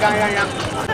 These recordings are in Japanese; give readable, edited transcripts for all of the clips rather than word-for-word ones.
らんいらんいらん。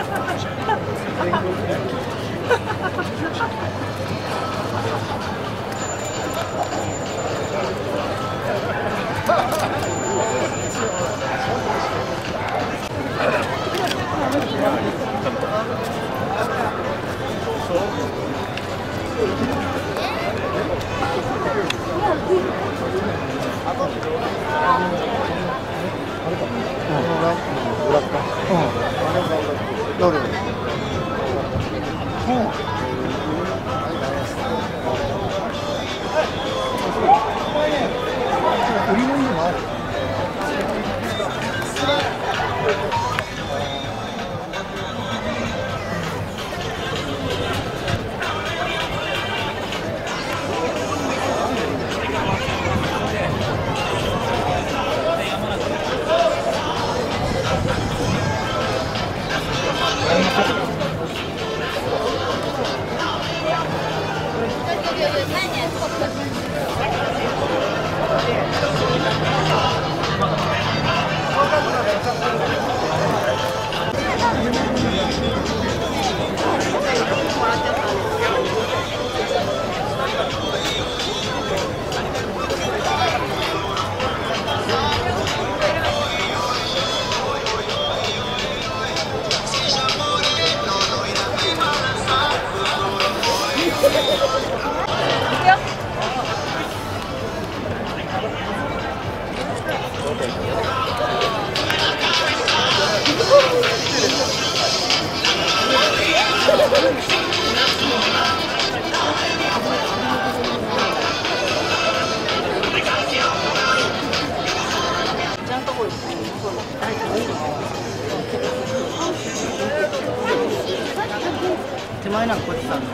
手前なんかこっちさんの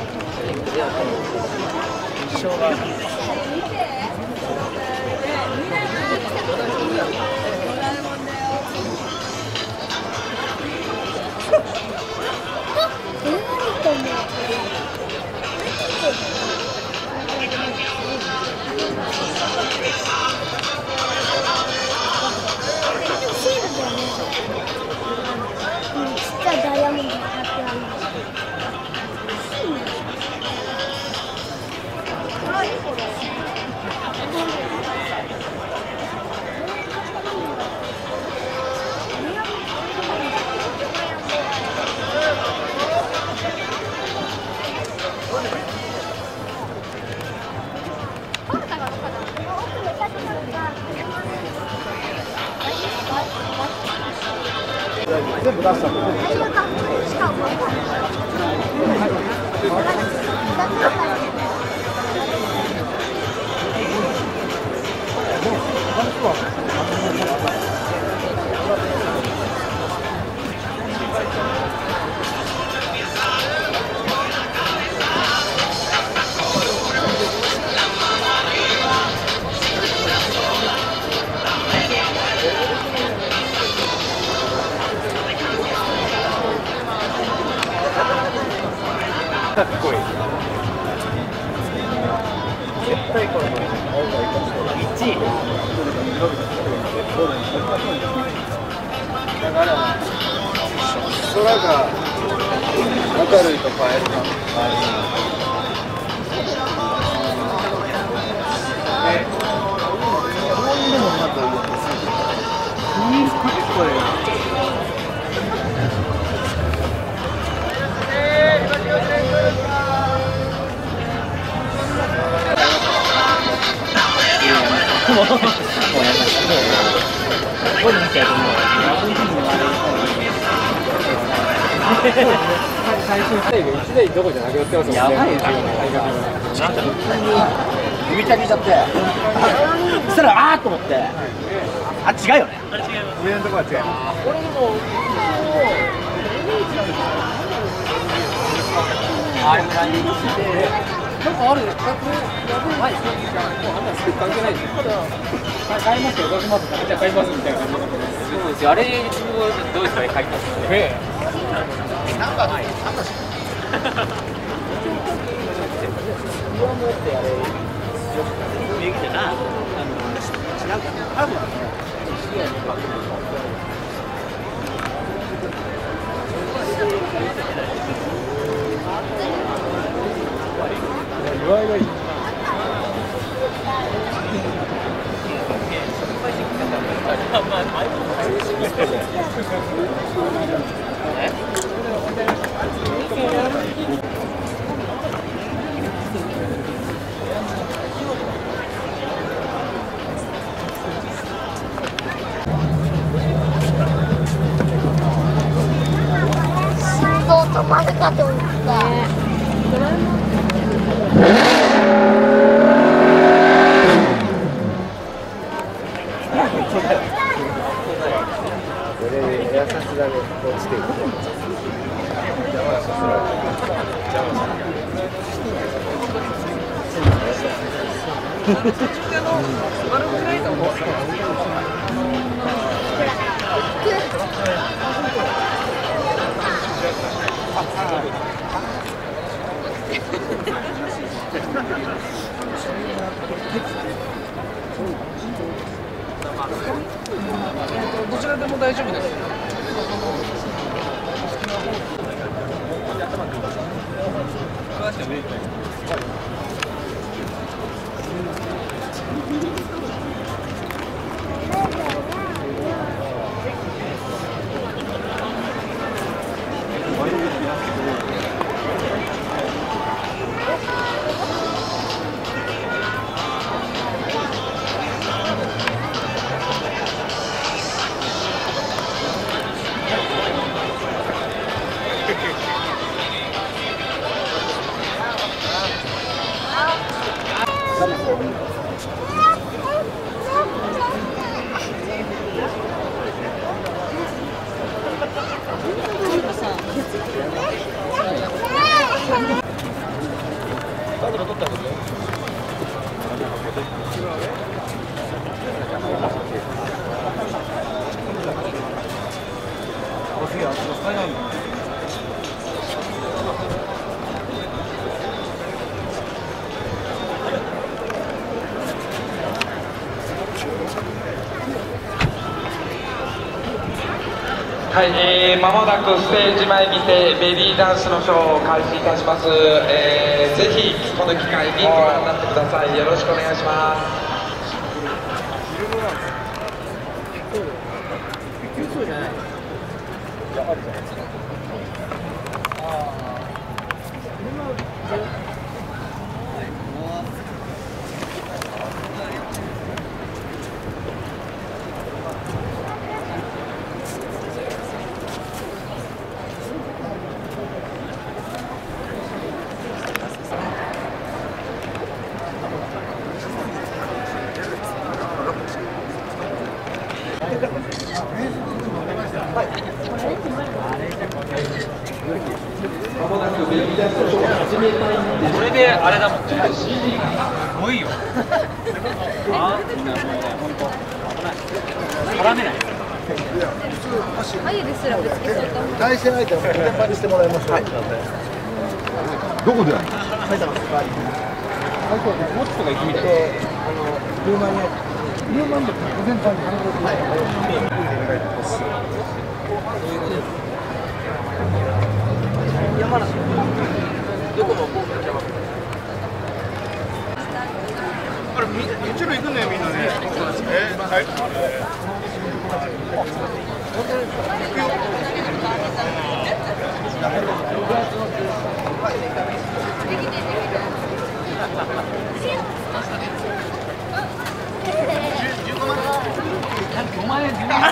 一生がダイヤモンドが貼ってある。 全部出したの。かっこいい。絶対これ1位。だから空が明るいとかやるの。でもまたかっこいい。もうやりました。ここに見ちゃうともう最終最後1台どこじゃなくなってますもんね。やばいですよね。指チャキしちゃって。そしたらあーと思って。あ、違うよね。上のとこは違う。俺でもあれ感じで。なんかある、はい、もうあんなす関係ないですよ。買いますよ、どうしますか、じゃあ買いますみたいな感じなんで。そうですよ、あれ、どうですかね、買いますよね。なんか、なんか。上もってあれ、右じゃな、違うかな、ハーブはね、視野にかける。 合がいい。 心臓止まるかと思った。 これエアさすがに落ちてる。邪魔させられる。邪魔させられる。 どちらでも大丈夫です。 はい、間もなくステージ前にてベリーダンスのショーを開始いたします。ぜひこの機会にご覧になってください。よろしくお願いします。 これであれだもんね。すごいよ。あー、みんなもうね、本当危ない。絡めない。 眉ですらぶつけちゃった。 対戦相手はお手パにしてもらいましょう。どこでやるの？埼玉スパーリング。 もっとか行くみたいな。 ルーマニア。ルーマニアって午前中に韓国山梨どこもあれ、一塁行くんだよ、みんなね。はい。 5万円、10万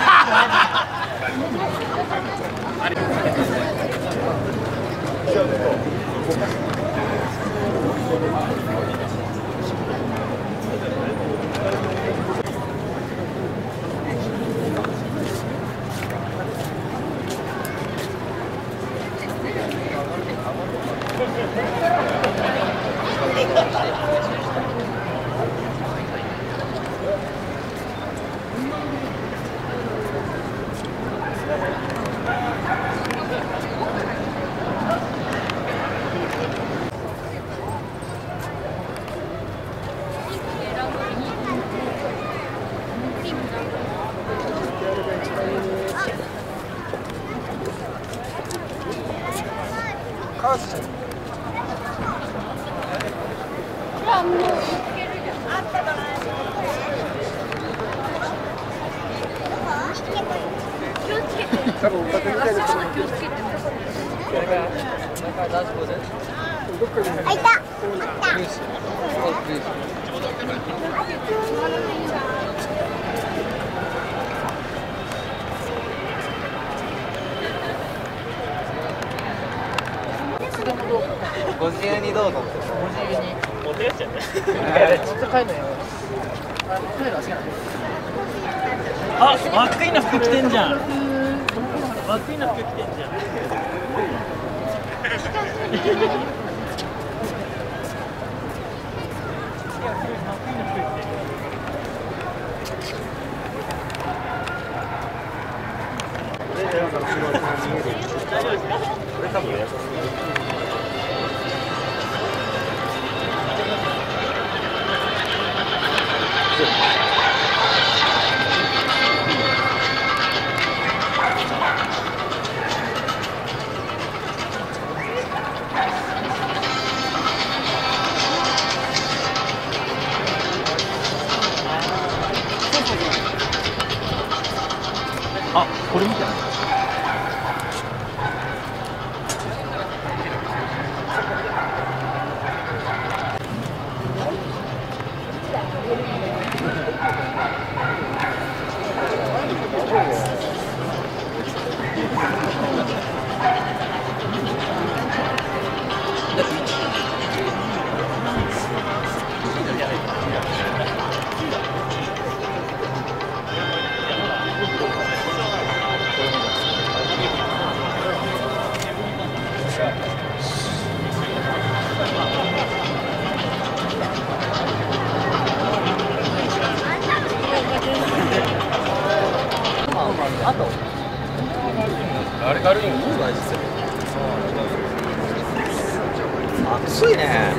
あ、いた。 ご自由にどうぞ。 持ってやっちゃうね。ちょっと帰るのよ。帰るの好きなの。あ、マックイーンの服着てんじゃん。マックイーンの服着てんじゃん。大丈夫ですか？これ多分優しい。あ、これ見てない。あとあれ軽いのいいわ実際。 暑いね。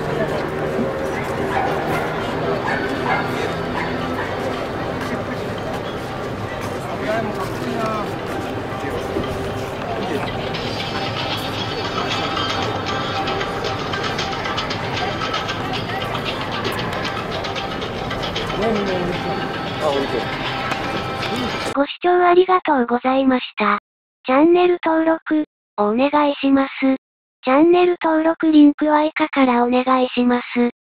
ご視聴ありがとうございました。チャンネル登録、お願いします。チャンネル登録リンクは以下からお願いします。